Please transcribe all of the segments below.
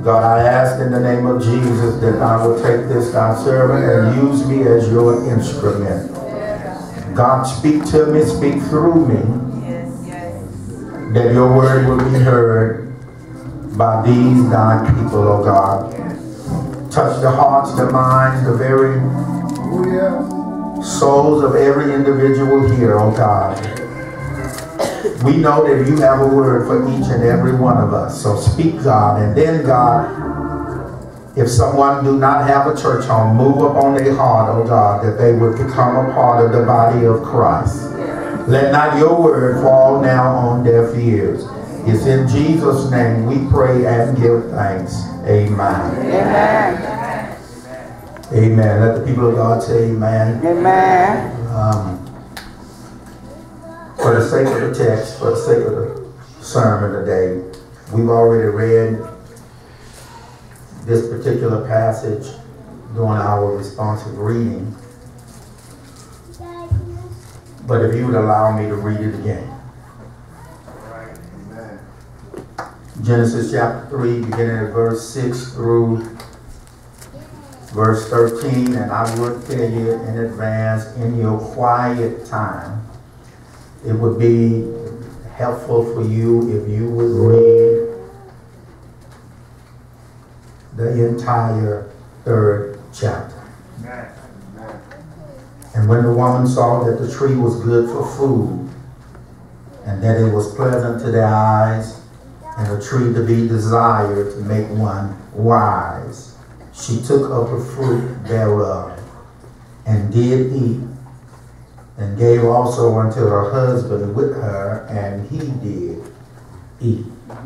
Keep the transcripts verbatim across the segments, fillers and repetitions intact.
God, I ask in the name of Jesus that I will take this thy servant and use me as your instrument. God, speak to me, speak through me, that your word will be heard by these thy people, oh God. Touch the hearts, the minds, the very souls of every individual here, oh God. We know that you have a word for each and every one of us. So speak, God. And then, God, if someone do not have a church home, move up on their heart, oh God, that they would become a part of the body of Christ. Let not your word fall now on deaf ears. It's in Jesus' name we pray and give thanks. Amen. Amen. Amen. Let the people of God say amen. Amen. Um, for the sake of the text, for the sake of the sermon today, we've already read this particular passage during our responsive reading. But if you would allow me to read it again. Genesis chapter three, beginning at verse six through verse thirteen. And I would tell you in advance, in your quiet time, it would be helpful for you if you would read the entire third chapter. And when the woman saw that the tree was good for food, and that it was pleasant to the eyes, and a tree to be desired to make one wise, she took of the fruit thereof, and did eat, and gave also unto her husband with her, and he did eat.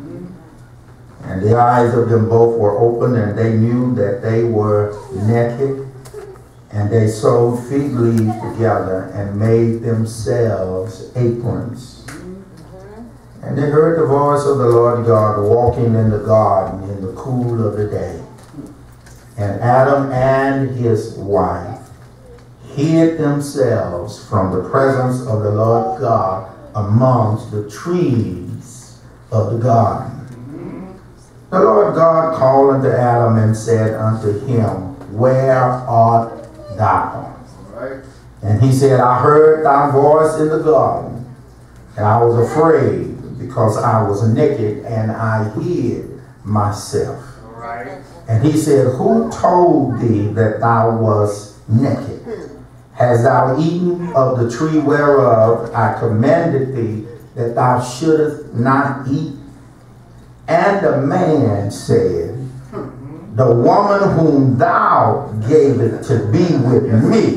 And the eyes of them both were open, and they knew that they were naked. And they sewed fig leaves together and made themselves aprons. And they heard the voice of the Lord God walking in the garden in the cool of the day. And Adam and his wife hid themselves from the presence of the Lord God amongst the trees of the garden. The Lord God called unto Adam and said unto him, Where art thou? And he said, I heard thy voice in the garden, and I was afraid, because I was naked, and I hid myself. And he said, Who told thee that thou wast naked? Hast thou eaten of the tree whereof I commanded thee that thou shouldest not eat? And the man said, The woman whom thou gavest to be with me,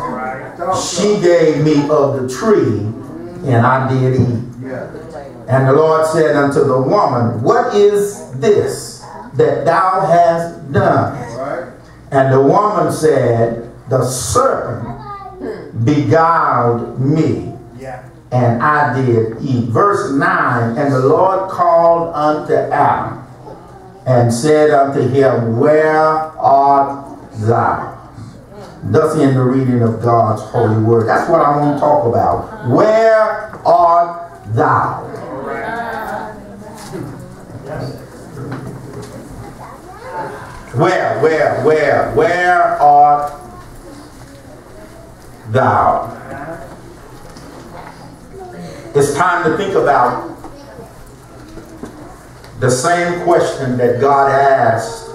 she gave me of the tree, and I did eat. And the Lord said unto the woman, What is this that thou hast done? And the woman said, The serpent beguiled me, and I did eat. Verse nine, and the Lord called unto Adam, and said unto him, Where art thou? Thus in the reading of God's holy word. That's what I want to talk about. Where art thou? Where, where, where, where art thou? It's time to think about the same question that God asked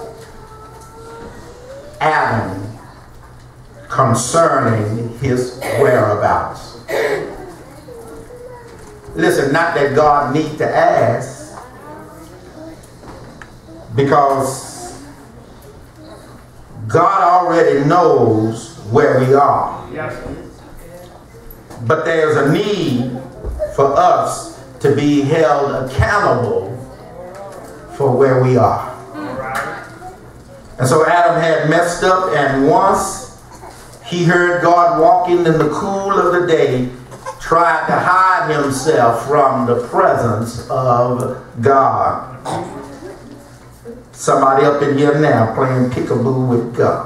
Adam concerning his whereabouts. Listen, not that God needs to ask, because God already knows where we are. But there's a need for us to be held accountable for where we are. And so Adam had messed up, and once he heard God walking in the cool of the day, tried to hide himself from the presence of God. Somebody up in here now playing peekaboo with God.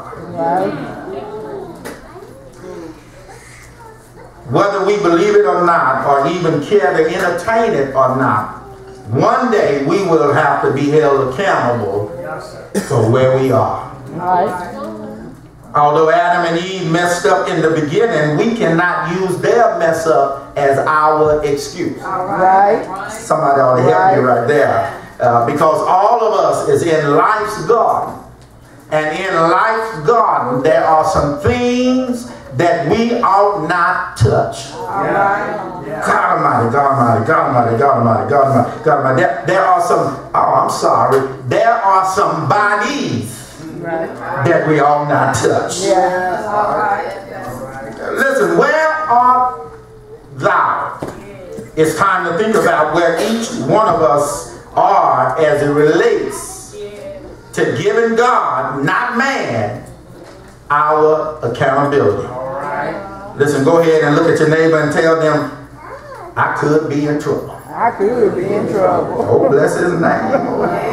Whether we believe it or not, or even care to entertain it or not, one day we will have to be held accountable for where we are. Although Adam and Eve messed up in the beginning, we cannot use their mess up as our excuse. Right. Somebody ought to help right. me right there. Uh, because all of us is in life's garden. And in life's garden, there are some things that we ought not touch. Right. God Almighty, God Almighty, God Almighty, God Almighty, God Almighty, God Almighty. There, there are some, oh, I'm sorry, there are some bodies right. that we ought not touch. Yeah. All right. Listen, where art thou? It's time to think about where each one of us are as it relates to giving God, not man, our accountability. All right. Listen, go ahead and look at your neighbor and tell them, I could be in trouble. I could be in trouble. Oh, bless his name.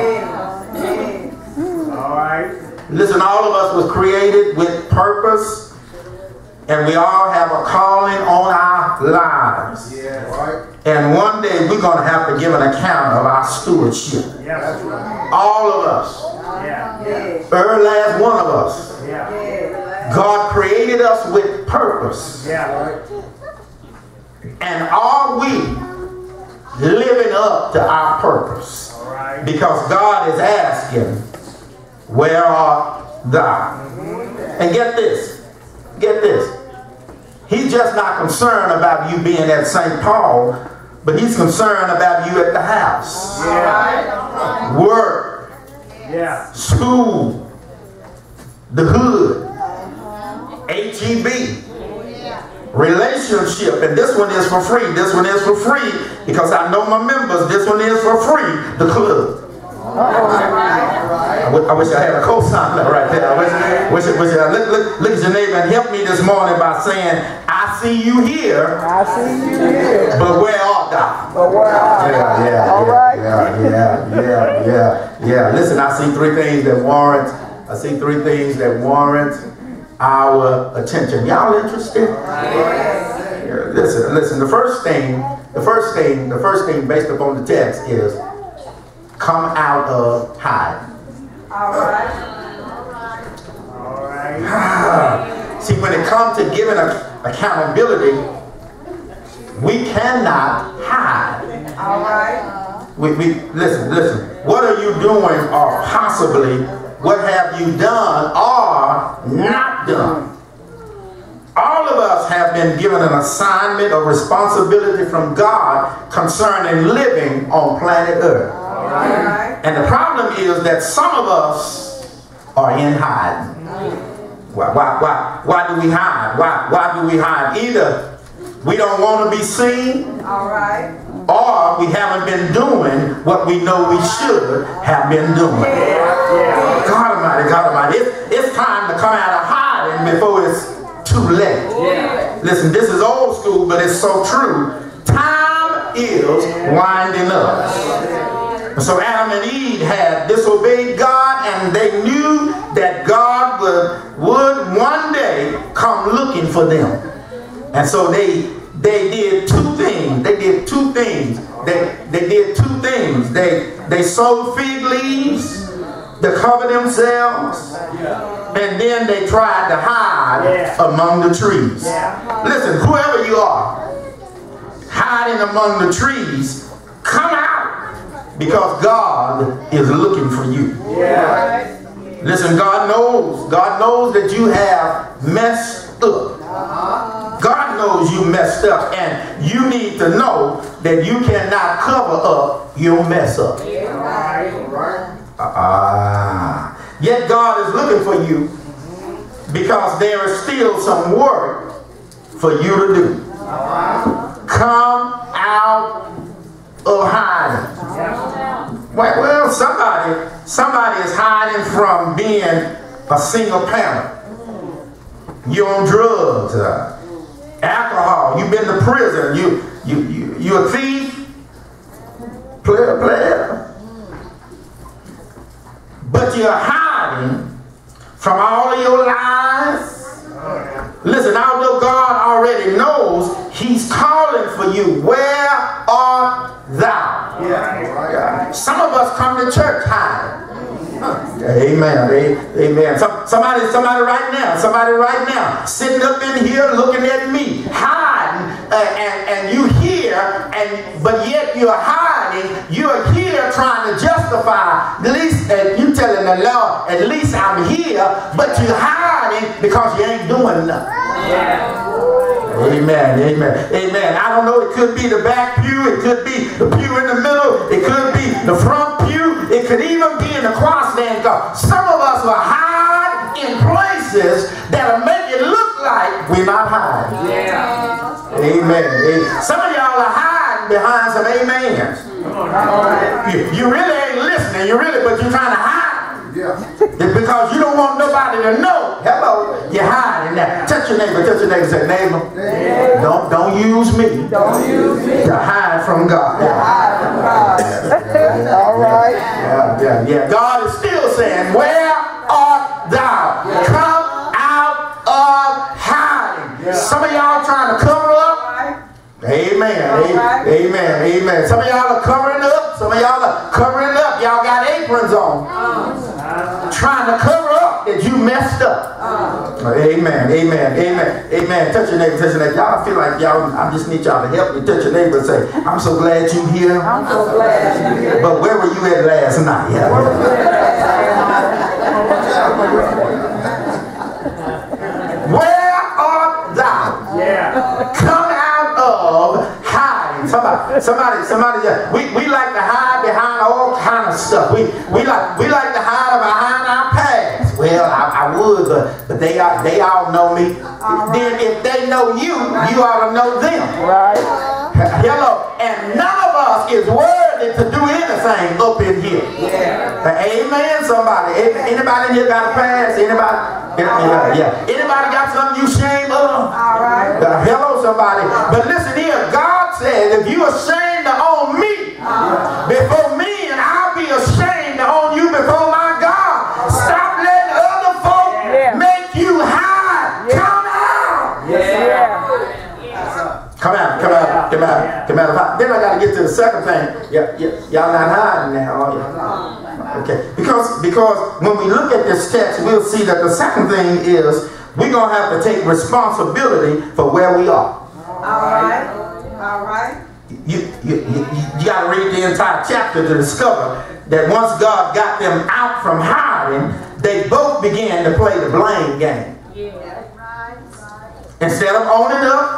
All right. Listen, all of us was created with purpose, and we all have a calling on our lives. Yeah, right. And one day we're going to have to give an account of our stewardship. Yeah, that's right. All of us. Yeah, yeah. Every last one of us. Yeah. God created us with purpose. Yeah, right. And are we living up to our purpose? All right. Because God is asking, where art thou? And get this. Get this. He's just not concerned about you being at Saint Paul, but he's concerned about you at the house. Yeah. Work. Yeah. School. The hood. H E B. Relationship. And this one is for free. This one is for free because I know my members. This one is for free. The club. I, w I wish I had a co-signer right there. I wish, wish, wish I, look, look, look at your neighbor and help me this morning by saying, I see you here. I see you here. But where art thou? But where art Yeah, thou? yeah, All yeah, right. yeah, yeah, yeah, yeah, yeah. Listen, I see three things that warrant, I see three things that warrant our attention. Y'all interested? Yeah, listen, listen, the first thing, the first thing, the first thing based upon the text is come out of hiding. All right. All right. See, when it comes to giving a, accountability, we cannot hide. All right. We, we listen, listen. What are you doing, or possibly what have you done or not done? All of us have been given an assignment or responsibility from God concerning living on planet Earth. All right. And the problem is that some of us are in hiding. Why, why, why, why do we hide? Why, why do we hide? Either we don't want to be seen, All right. or we haven't been doing what we know we should have been doing. Yeah. God Almighty, God Almighty, it's, it's time to come out of hiding before it's too late. Yeah. Listen, this is old school, but it's so true. Time is winding up. So Adam and Eve had disobeyed God, and they knew that God would, would one day come looking for them. And so they they did two things. They did two things. They they did two things. They they sowed fig leaves to cover themselves, and then they tried to hide Yeah. among the trees. Yeah. Listen, whoever you are, hiding among the trees, come out. Because God is looking for you. Yeah. Listen, God knows. God knows that you have messed up. God knows you messed up. And you need to know that you cannot cover up your mess up. Ah. Yet God is looking for you because there is still some work for you to do. Come out of hiding. Well, well, somebody, somebody is hiding from being a single parent. You're on drugs, uh, alcohol. You've been to prison. You, you, you, you're a thief, player, player. But you're hiding from all of your lies. Listen, although God already knows, He's calling for you. Where art thou? Yeah. Some of us come to church hiding. Amen. Amen. Some, somebody, somebody right now, somebody right now, sitting up in here looking at me, hiding, uh, and, and you here, and but yet you're hiding. You're here trying to justify. At least, and you telling the Lord, at least I'm here, but you're hiding because you ain't doing nothing. Yeah. Amen, amen, amen. I don't know, it could be the back pew, it could be the pew in the middle, it could be the front pew, it could even be in the crossstand. Some of us will hide in places that'll make it look like we're not hiding. Yeah. Amen. Amen. Some of y'all are hiding behind some amens. You, you really ain't listening, you really, but you're trying to hide. Yeah. It's because you don't want nobody to know. Hello, you're hiding now. Touch your neighbor, touch your neighbor, say, neighbor, yeah. don't don't use me. Don't use me to hide from God. To hide from God. All right. Yeah, yeah, yeah. God is still saying, where art thou? Yeah. Come out of hiding. Yeah. Some of y'all trying to cover up. Amen. Right. Amen. Amen. Some of y'all are covering up. Some of y'all are covering up. Y'all got aprons on. Uh, trying to cover up that you messed up. Uh, amen. Amen. Amen. Amen. Touch your neighbor. Touch your neighbor. Y'all feel like y'all, I just need y'all to help me. Touch your neighbor and say, I'm so glad you here. I'm so glad you here. But where were you at last night? Yeah. Where were you at last night? Where art thou? Yeah. Come out of hiding. Somebody, somebody, somebody. We we like to hide behind all kind of stuff. We we like we like to hide behind our past. Well, I, I would, but but they are they all know me. Right. Then if they know you, you ought to know them. Right. Hello. And none of us is worthy to do anything up in here. Yeah. Amen. Somebody. Anybody in here got a past? Anybody? Yeah, yeah. Anybody got something you shame of? All right. Uh, hello, somebody. But listen here. God said, if you ashamed to own me uh, before me, and I'll be ashamed to own you before my God. Stop letting other folk yeah. make you hide. Yeah. Come out. Yeah. Come out, come out, come out, come out. Then I got to get to the second thing. Yeah, yeah, y'all not hiding now, are you? Okay, because because when we look at this text, we'll see that the second thing is we're gonna have to take responsibility for where we are. All right, all right. You you you, you got to read the entire chapter to discover that once God got them out from hiding, they both began to play the blame game. Yeah. Instead of owning up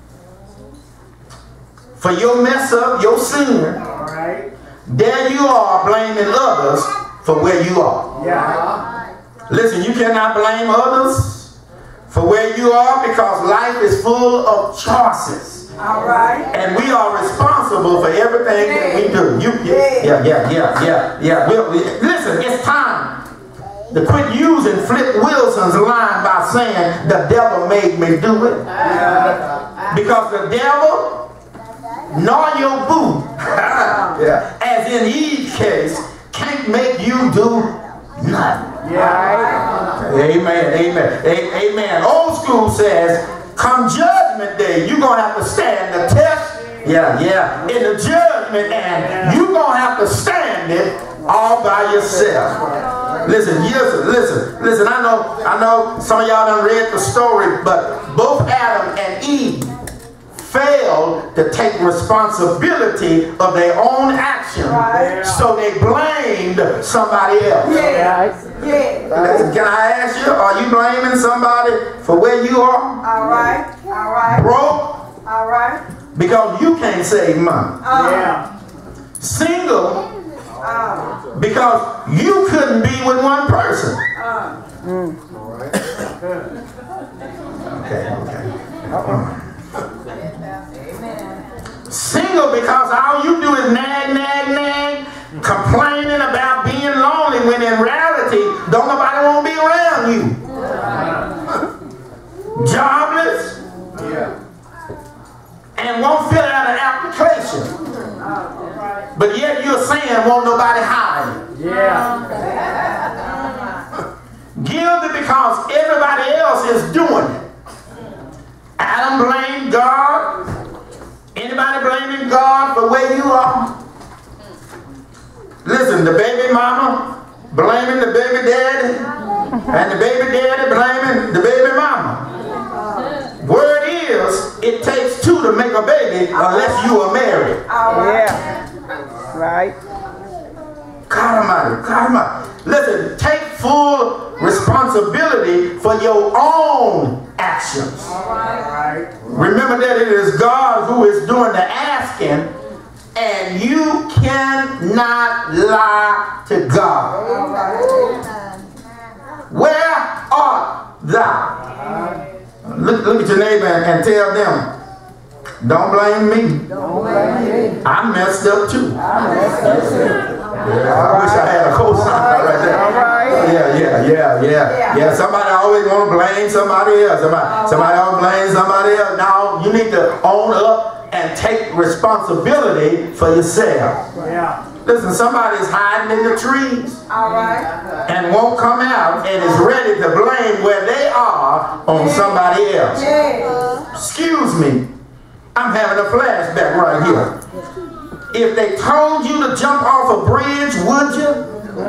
for your mess up, your sin, all right, there you are blaming others for where you are. Yeah. Listen, you cannot blame others for where you are because life is full of choices. All right. And we are responsible for everything that we do. You, yeah, yeah, yeah, yeah, yeah. yeah. We'll, we, listen, it's time to quit using Flip Wilson's line by saying the devil made me do it. Yeah. Because the devil nor your boo, yeah. as in Eve's case, can't make you do nothing. Yeah. Amen, amen, a amen. Old school says, come judgment day, you're going to have to stand the test. Yeah, yeah. In the judgment, and you're going to have to stand it all by yourself. Listen, listen, listen, listen. I know, I know some of y'all done read the story, but both Adam and Eve failed to take responsibility of their own actions, right. So they blamed somebody else. Yeah. Yeah. Can I ask you, are you blaming somebody for where you are? All right. All right. Broke? All right. Because you can't save money. Uh, yeah. Single? Uh, because you couldn't be with one person. Uh, mm. All right. Okay, okay. Uh-oh. Single because all you do is nag, nag, nag, complaining about being lonely when in reality, don't nobody want to be around you. Jobless, yeah. And won't fill out an application. But yet you're saying won't nobody hire you. Yeah. Guilty because everybody else is doing it. Adam blamed God. Anybody blaming God for where you are? Listen, the baby mama blaming the baby And the baby daddy blaming the baby mama. Word is, it takes two to make a baby unless you are married. Yeah. Right. God Almighty, God Almighty. Listen, take full responsibility for your own actions. Remember that it is God who is doing the asking, and you cannot lie to God. Where art thou? Look, look at your neighbor and, and tell them, don't blame me. Don't blame me. I messed up too. I messed up too. Yeah, I wish I had a cosign right there. All right. Yeah, yeah, yeah, yeah. Yeah, somebody always want to blame somebody else. Somebody, somebody always blame somebody else. Now, you need to own up and take responsibility for yourself. Yeah. Listen, somebody's hiding in the trees. All right. And won't come out and is ready to blame where they are on somebody else. Yeah. Excuse me. I'm having a flashback right here. If they told you to jump off a bridge, would you?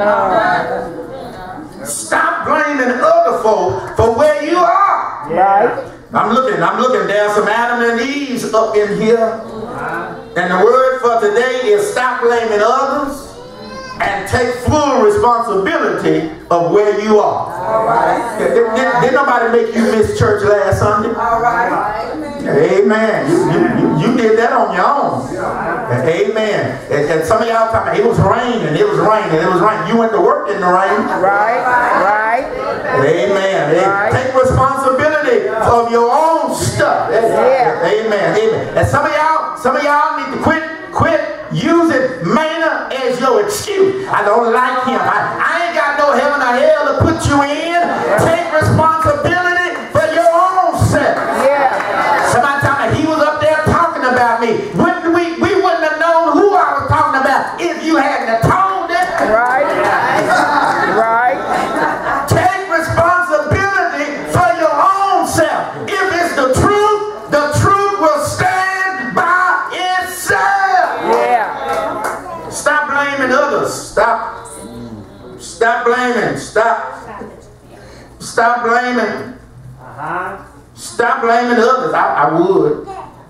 No. Stop blaming other folk for where you are. Right. I'm looking, I'm looking, there's some Adam and Eve's up in here. And the word for today is stop blaming others and take full responsibility of where you are. All right. Did, did, did nobody make you miss church last Sunday? All right. Amen. You, you, you, you did that on your own. Amen. And, and some of y'all talking about it was raining, it was raining, it was raining. You went to work in the rain. Right. Right. Amen. Right. Take responsibility of your own stuff. Yeah. Amen. Amen. And some of y'all, some of y'all need to quit, quit using Maynard as your excuse. I don't like him. I, I ain't got no heaven or hell to put you in. Take responsibility for your own self. Yeah. Somebody told me he was up there talking about me. Wouldn't we, we wouldn't have known who I was talking about if you hadn't have told it. Right. Right. Take responsibility for your own self. If it's the truth, the truth will stand by itself. Yeah. Stop blaming others. Stop. Stop blaming. Stop. Stop blaming. Uh-huh. Stop blaming others. I, I would.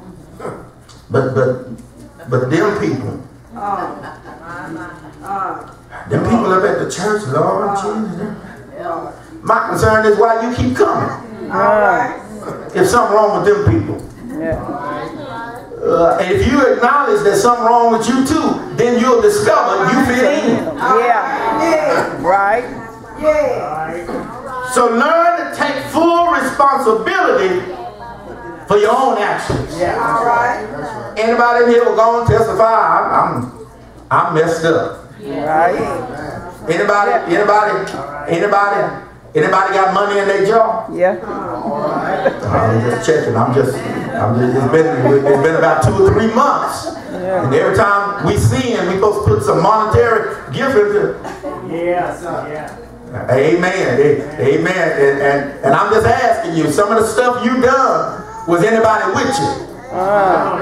But but but them people. Uh, uh, Them people up at the church, Lord Jesus. My concern is why you keep coming. all right. If something wrong with them people. Yeah. Uh, and if you acknowledge there's something wrong with you too, then you'll discover you fit in. Yeah. Yeah. Right. Yeah. So learn to take full responsibility for your own actions. All right. Anybody in here will go and testify, I'm, I'm, I'm messed up. Right. Anybody, anybody, anybody, anybody got money in their jaw? Yeah. I'm just checking. I'm just, I'm just, it's been, it's been about two or three months. Yeah. And every time we see him, we supposed to put some monetary gift into. Yes. Yeah. Amen. Amen. And, and, and I'm just asking you, some of the stuff you done, was anybody with you? Uh.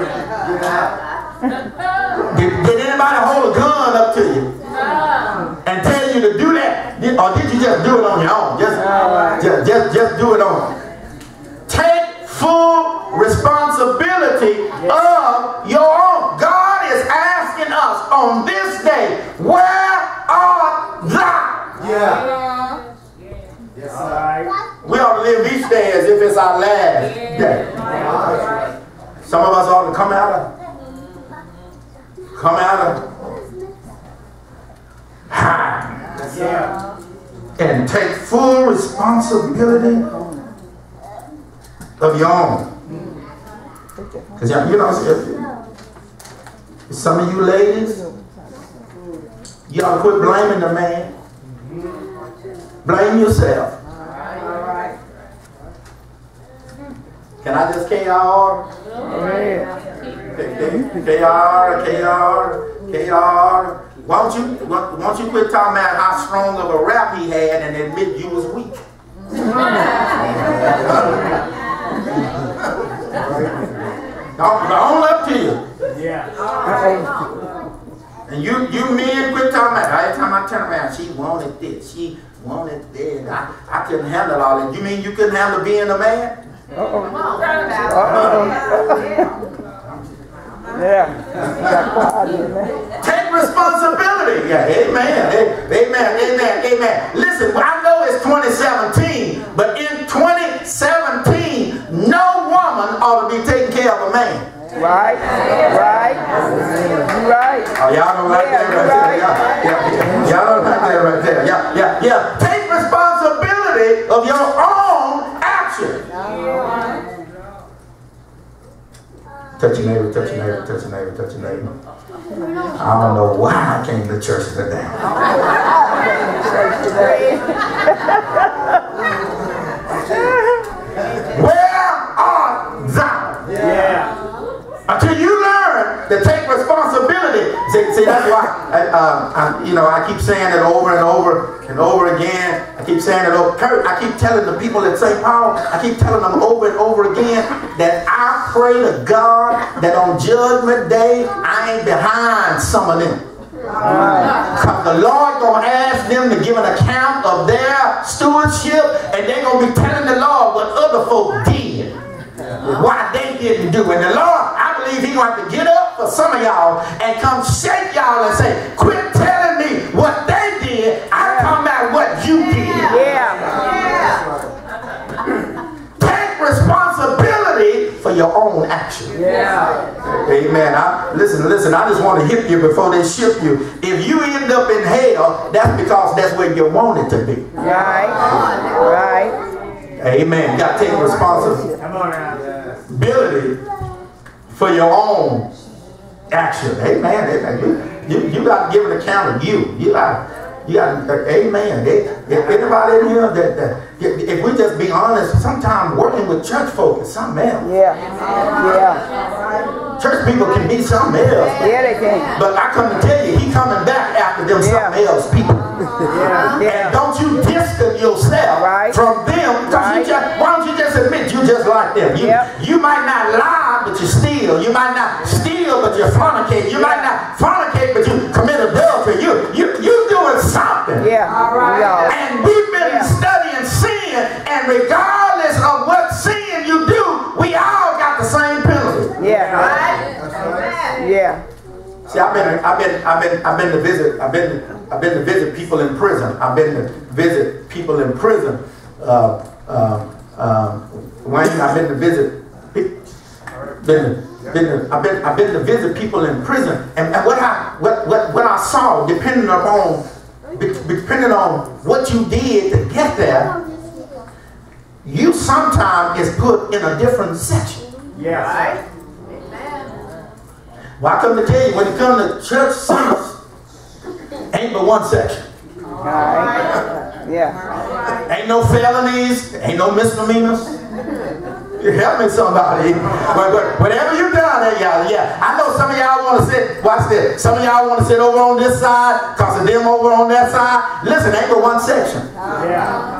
Did, did anybody hold a gun up to you and tell you to do that? Did, or did you just do it on your own? Just, just, just, just do it on. Take full responsibility of your own. God is asking us on this day, where art thou? Yeah. Yes, all right. We ought to live each day as if it's our last day. Some of us ought to come out of Come out of high Yeah. and take full responsibility of your own. Because you know, some of you ladies, you ought to quit blaming the man. Blame yourself. All right. Can I just K R? Yeah. K R, K R, K R. Why don't you, why don't you quit talking about how strong of a rap he had and admit you was weak? Own up to you. Yeah. Uh-oh. And you, you men quit talking about, every time I turn around, she wanted this. She want it dead. I, I couldn't handle all that. You mean you couldn't handle being a man? Uh-oh. Uh-oh. Yeah. Got quiet in there. Take responsibility. Yeah, amen. Amen. Amen. Amen. Listen, I know it's twenty seventeen, but in twenty seventeen, no woman ought to be taking care of a man. Right. Right. You right. Oh, y'all don't like Yeah, that right right. there. Y'all, yeah, y'all don't like that right there. Yeah, yeah, yeah. Take responsibility of your own action. Touch your neighbor, touch your neighbor, touch your neighbor, touch your neighbor. I don't know why I came to church today. Where art thou? Yeah. Until you learn to take responsibility. See, see that's why I, uh, I, you know, I keep saying it over and over and over again. I keep saying it over. Kurt, I keep telling the people at Saint Paul, I keep telling them over and over again that I pray to God that on Judgment Day, I ain't behind some of them. Because the Lord going to ask them to give an account of their stewardship, and they're going to be telling the Lord what other folk did. Why they didn't do. And the Lord, I believe He's going to have to get up for some of y'all and come shake y'all and say, quit telling me what they did. I'm talking about what you did. Yeah. Take responsibility for your own action. Yeah. Amen. I, listen, listen, I just want to hit you before they ship you. If you end up in hell, that's because that's where you wanted to be. Right. Right. Amen. You got to take responsibility Come on now. for your own action. Amen. Amen. You, you, you got to give an account of you. You got, you got. Uh, amen. If anybody in here that, that if we just be honest, sometimes working with church folk is something else. Yeah. Yeah. Church people can be something else. Yeah, they can. But I come to tell you, He coming back after them Yeah. something else people. Yeah. And Yeah. don't you distance yourself Right. from them. Right. You just, why don't you just admit you just like them? You, Yep. you might not lie, but you steal. You might not steal, but you fornicate. You might not fornicate, but you commit adultery. You you you doing something. Yeah. All right. And we've been Yeah. studying sin, and regardless of what sin you do, we all got the same penalty. Yeah. Yeah. See, I've been, I've been, I've been, I've been to visit, I've been, I've been to visit people in prison. I've been to visit people in prison. Uh, uh, um, Wayne, I've been to visit. Been, been to, I've been, I've been to visit people in prison, and, and what I, what, what, what I saw, depending upon, depending on what you did to get there, you sometimes is put in a different section. Yes. Well, I come to tell you, when it comes to church service, ain't but one section. Right. Yeah. Ain't no felonies, ain't no misdemeanors. You help me, somebody. But, but whatever you done, there, y'all, yeah. I know some of y'all want to sit, watch this, some of y'all want to sit over on this side, because of them over on that side. Listen, ain't but one section. Yeah.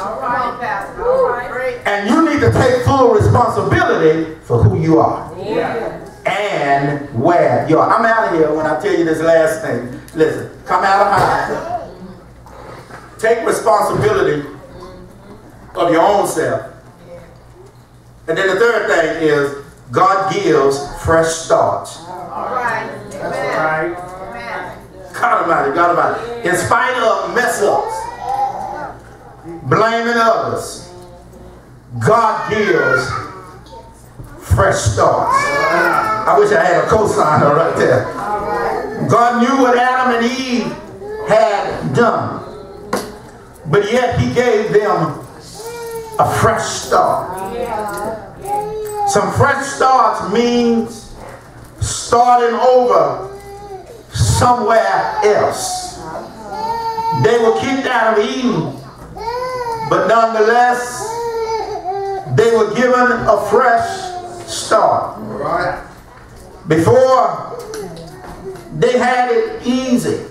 And you need to take full responsibility for who you are. Yeah. And where you are. I'm out of here when I tell you this last thing. Listen, come out of high. Take responsibility of your own self. And then the third thing is God gives fresh starts. All right. Amen. God Almighty, God Almighty. In spite of mess ups, blaming others, God gives fresh starts. I wish I had a cosigner right there. God knew what Adam and Eve had done, but yet He gave them a fresh start. Some fresh starts means starting over somewhere else. They were kicked out of Eden, but nonetheless, they were given a fresh start. Before, they had it easy.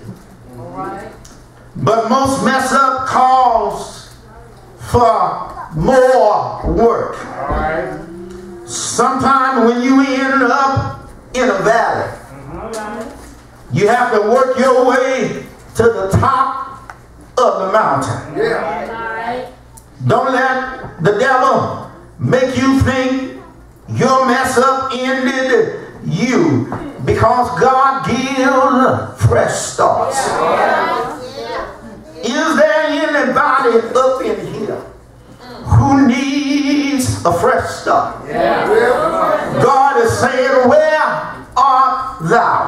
But most mess up calls for more work. Sometimes when you end up in a valley, you have to work your way to the top of the mountain. Right. Don't let the devil make you think your mess up ended you, because God gives fresh starts. Is there anybody up in here who needs a fresh start? God is saying, where art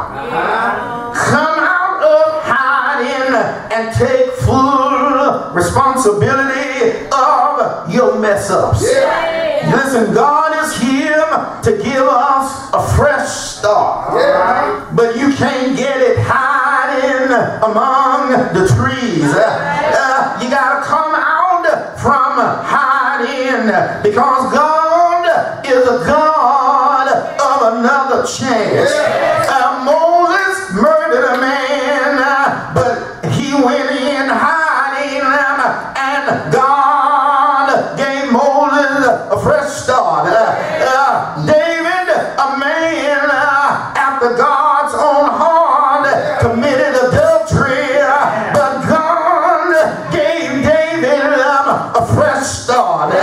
thou? Come out of hiding and take full responsibility of your mess ups. Listen, God is here to give us a fresh start. Yeah. But you can't get it hiding among the trees. Uh, uh, you got to come out from hiding, because God is a God of another chance. Uh, Moses murdered a man, uh, but he went in hiding, um, and God gave Moses a fresh start. Uh, uh, David, a man uh, after God's own heart, committed adultery, uh, but God gave David um, a fresh start. Uh,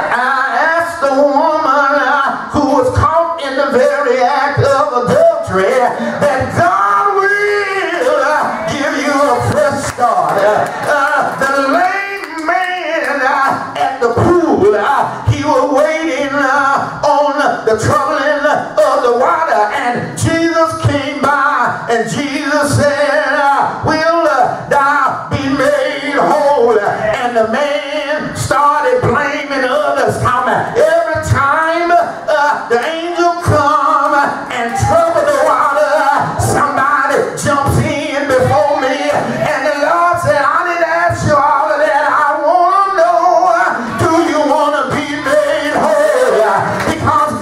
I asked the woman uh, who was caught in the very act of adultery that God will uh, give you a fresh start. Uh, uh, the lame man uh, at the pool, uh, he was waiting uh, on the troubling of the water, and Jesus came by, and Jesus said, uh, will uh, thou be made whole? And the man started blaming others. Every time uh, the angel come and trouble the water, somebody jumps in before me, and the Lord said, I didn't ask you all of that. I want to know, do you want to be made whole? Because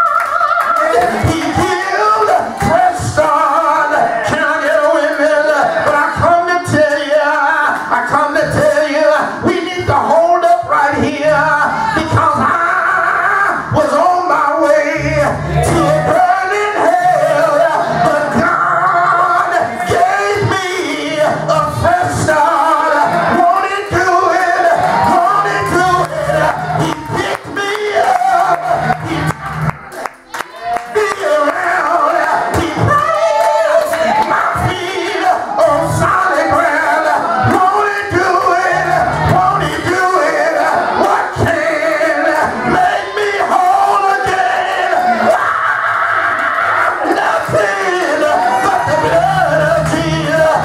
God, he gives fresh start. Can I get a witness? But I come to tell you, I come to tell you, we need to hold up right here, because I was on my way to a burning hell, but God gave me a fresh start. Won't he do it? Won't he do it? He picked me up. He turned me around. He placed my feet on solid ground. Won't he do it? Won't he do it? What can make me whole again? Ah, nothing but the blood of Jesus.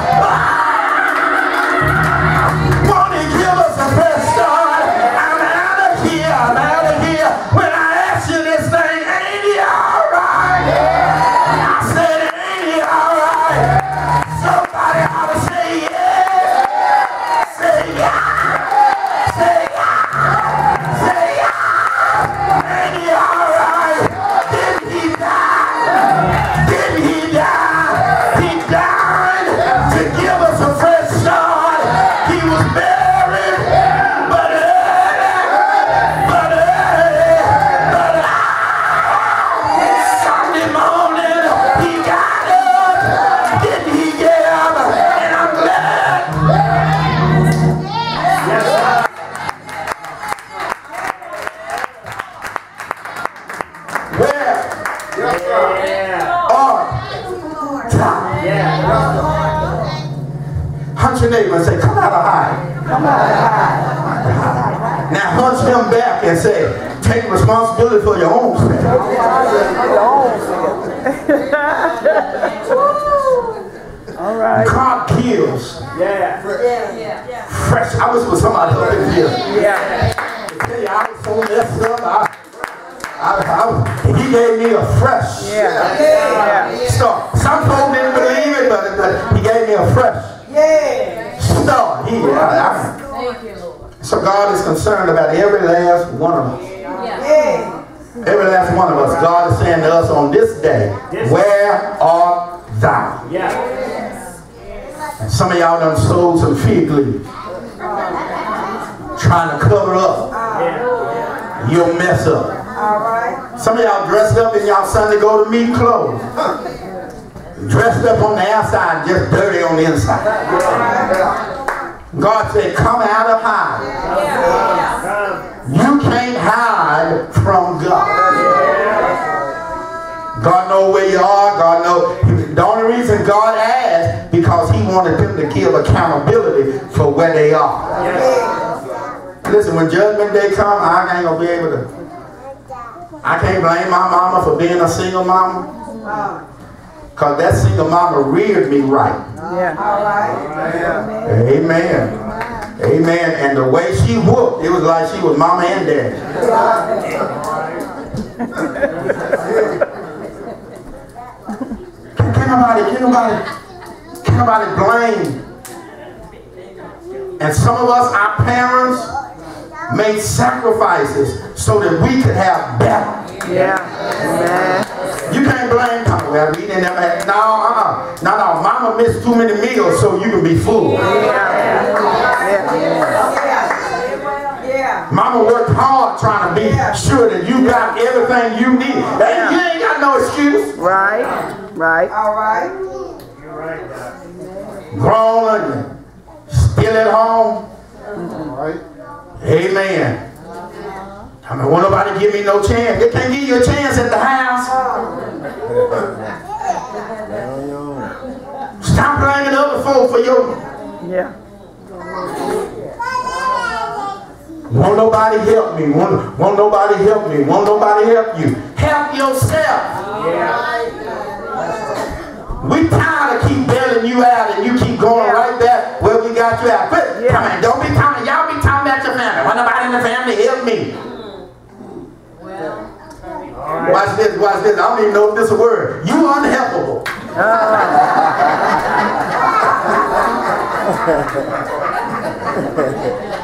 Ah, won't he give us a fresh start? I'm out of here. I'm out of here. When I ask you this thing, ain't he all right? I said, ain't he all right? Somebody ought to say yeah. Say yeah. Say yeah. Say yeah. Ain't he all right? Didn't he die? Didn't he die? He died to give us a fresh start. He was buried, but early, but early, but early. Sunday morning, he got up. Didn't he get up? And I'm glad. Yes, sir. Where art thou? Hunch your neighbor and say, come out of hiding. Come on, high. Now hunch him back and say, take responsibility for your own sin. All right. God kills Yeah. fresh. I wish it was somebody up in here. Yeah. I tell you, I was so messed up. I, I, I, he gave me a fresh Yeah. Yeah. start. Some folks didn't believe it, but, but he gave me a fresh start. He, I, I, Thank you, Lord. so God is concerned about every last one of us. Yeah. Every last one of us. God is saying to us on this day, where art thou? Yeah. And some of y'all done sold some fig leaves, trying to cover up your mess up. Some of y'all dressed up in y'all Sunday go to meet clothes, dressed up on the outside, just dirty on the inside. God said, come out of hiding. You can't hide from God. God knows where you are. God knows. The only reason God asked, because he wanted them to give accountability for where they are. Listen, when judgment day comes, I ain't going to be able to. I can't blame my mama for being a single mama. Because that single mama reared me right. Yeah. All right. Amen. Amen. And the way she whooped, it was like she was mama and daddy. Can, can nobody, can nobody, can nobody blame? And some of us, our parents, made sacrifices so that we could have better. Yeah. Amen. You can't blame Mama. Well, we didn't ever have, no, uh-uh. No, no, Mama missed too many meals so you can be full. Yeah. Yeah. Yeah. Mama worked hard trying to be sure that you got everything you need. Hey, you ain't got no excuse. Right. Right. All right. You're right, Doc. Grown and still at home. Amen. I mean, won't nobody give me no chance. They can't give you a chance at the house. Stop blaming other folk for your... Yeah. Won't nobody help me. Won't, won't nobody help me. Won't nobody help you. Help yourself. We tired of keep bailing you out and you keep going right back where we got you at. Quit. Yeah. Come on, don't be talking. Y'all be talking about your family. Won't nobody in the family help me. Watch this, watch this. I don't even know if this is a word. You unhelpable. Oh.